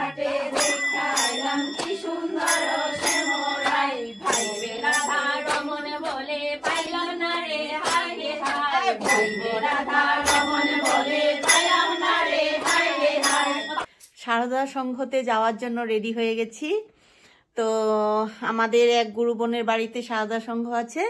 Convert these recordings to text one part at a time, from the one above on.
ঘাটে দেখাইলাম কি সুন্দর শ্যামরাই, ভাই রাধা রমন বলে পাইলাম না রে হায় রে হায়, ভাই রাধা রমন বলে পাইলাম না রে হায় রে হায়। সারদা সংঘতে যাওয়ার জন্য রেডি হয়ে গেছি। তো আমাদের এক গুরু বোনের বাড়িতে সারদা সংঘ আছে।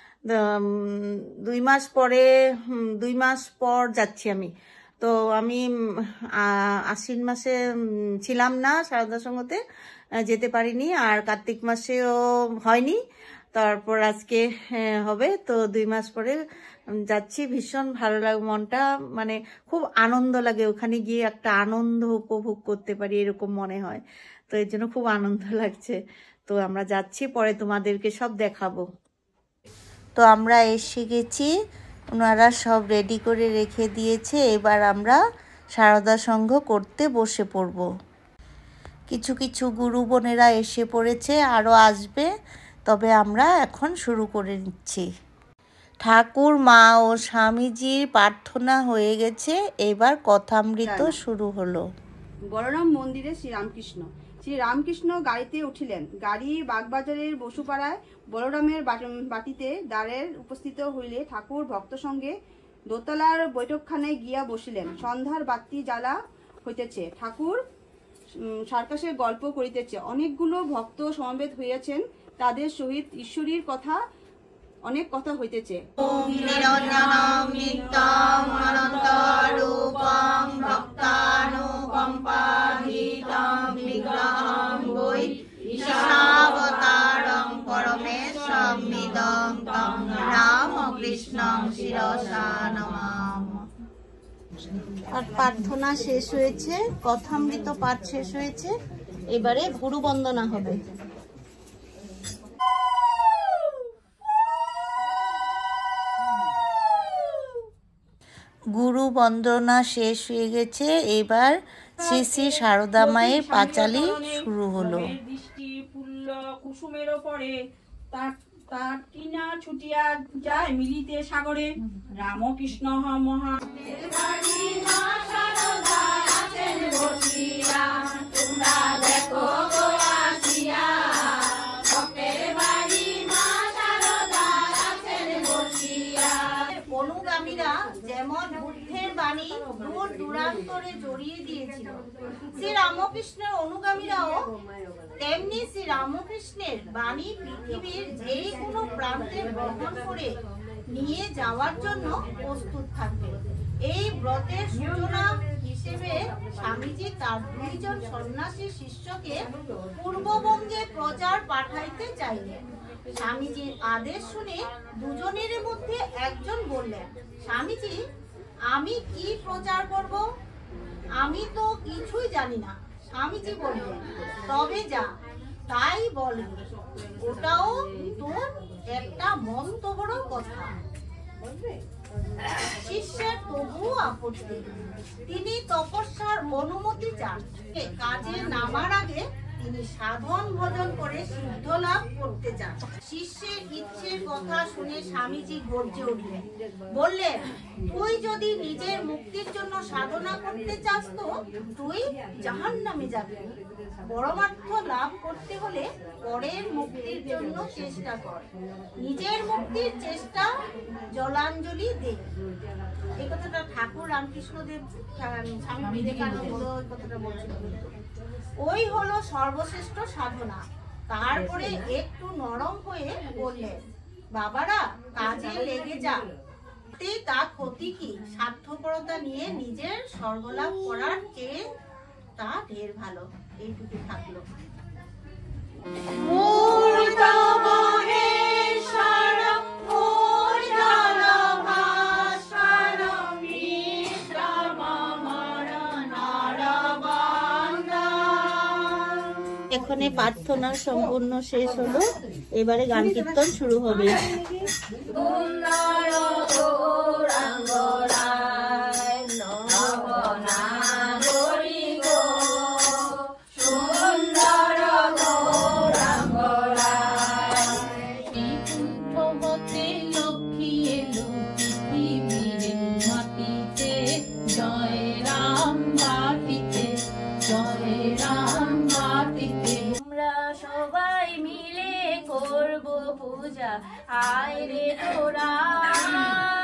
2 মাস পর যাচ্ছি আমি। তো আমি আশ্বিন মাসে ছিলাম না সারদা সংঘতে, যেতে পারিনি, আর কার্তিক মাসেও হয়নি। তারপর আজকে হবে। তো 2 মাস পরে যাচ্ছি। ভীষণ ভালো লাগে, মনটা মানে খুব আনন্দ লাগে। ওখানে গিয়ে একটা আনন্দ উপভোগ করতে পারি এরকম মনে হয়। তো এর জন্য খুব আনন্দ লাগছে। তো আমরা যাচ্ছি, পরে তোমাদেরকে সব দেখাবো। তো আমরা এসে গেছি, ওনারা সব রেডি করে রেখে দিয়েছে। এবার আমরা সারদা সংঘ করতে বসে পড়ব। কিছু কিছু গুরু বোনেরা এসে পড়েছে, আরও আসবে। তবে আমরা এখন শুরু করে নিচ্ছি। ঠাকুর, মা ও স্বামীজির প্রার্থনা হয়ে গেছে। এবার কথামৃত শুরু হলো। বলরাম মন্দিরে শ্রীরামকৃষ্ণ গাড়িতে উঠিলেন। গাড়ি বাগবাজারের বসুপাড়ায় বলরামের বাটিতে দ্বারের উপস্থিত হইলে ঠাকুর ভক্ত সঙ্গে দোতলার বৈঠকখানায় গিয়া বসিলেন। সন্ধ্যার বাতি জ্বালা হইতেছে, ঠাকুর সার্কাসের গল্প করিতেছে। অনেকগুলো ভক্ত সমবেত হইয়াছেন, তাদের সহিত ঈশ্বরীর কথা অনেক কথা হইতেছে। ওম নিরঞ্জনম নিত্যম অনন্তরূপম ভক্তানুকম্পাহিতম বিগ্রহম বৈ ঈশাবতারং পরমেশ্বরমিদং তং রামকৃষ্ণং শিরসা নমামি। আর প্রার্থনা শেষ হয়েছে, কথামৃত পাঠ শেষ হয়েছে। এবারে গুরু বন্দনা হবে। গুরু বন্দনা শেষ হয়ে গেছে। এবার শ্রী শ্রী সারদা মায়ের পাঁচালি শুরু হলো। দৃষ্টি পুল্ল কুসুমের পরে তার টিনা ছুটিয়া যায় মিলিতে সাগরে। রামকৃষ্ণ মহা তোমরা দেখো অনুগামীরা যেমন বুদ্ধের বাণী দূর দূরান্তরে জড়িয়ে দিয়েছিল, শ্রী রামকৃষ্ণের অনুগামীরাও তেমনি শ্রী রামকৃষ্ণের বাণী পৃথিবীর যে কোনো প্রান্তে বহন করে নিয়ে যাওয়ার জন্য প্রস্তুত থাকবে। এই ব্রতের সূচনা হিসেবে স্বামীজি তার 2 জন সন্ন্যাসী শিষ্যকে পূর্ববঙ্গে প্রচার পাঠাইতে চাইলেন। স্বামীজির আদেশ শুনে দুজনের মধ্যে একজন বললেন, স্বামীজি, আমি কি প্রচার করব? আমি তো কিছুই জানি না। স্বামীজি বললেন, তবে যা তাই বলবি, ওটাও তোর একটা মস্ত বড় কথা। শিষ্যের তবুও আপত্তি। তিনি তপস্যার অনুমতি চান। কাজে নামার আগে তিনি সাধন ভজন করে সিদ্ধ লাভ করতে চান। শিষ্যের ইচ্ছের কথা শুনে স্বামীজি গর্জে উঠলেন, বললেন, তুই যদি নিজের মুক্তির জন্য সাধনা করতে চাস তো তুই জাহান্নামে যাবি। পরমার্থ লাভ করতে হলে পরের মুক্তির জন্য চেষ্টা কর, নিজের মুক্তির চেষ্টা জলাঞ্জলি দে। এই কথাটা ঠাকুর রামকৃষ্ণদেব স্বামী বিবেকানন্দ এই কথাটা বলছিল। ওই হলো সর্বশ্রেষ্ঠ সাধনা। তারপরে একটু নরম হয়ে বললেন, বাবারা কাজে লেগে যা, তা ক্ষতি কি? স্বার্থপরতা নিয়ে নিজের স্বর্গলাভ করার চেয়ে তা ঢের ভালো। এইটুকু থাকলো। এখানে প্রার্থনা সম্পূর্ণ শেষ হলো। এবারে গান কীর্তন শুরু হবে। জয় রাম বাটিতে, জয় রাম মাটিতে। আমরা সবাই মিলে করব পূজা, আয় রে তোরা।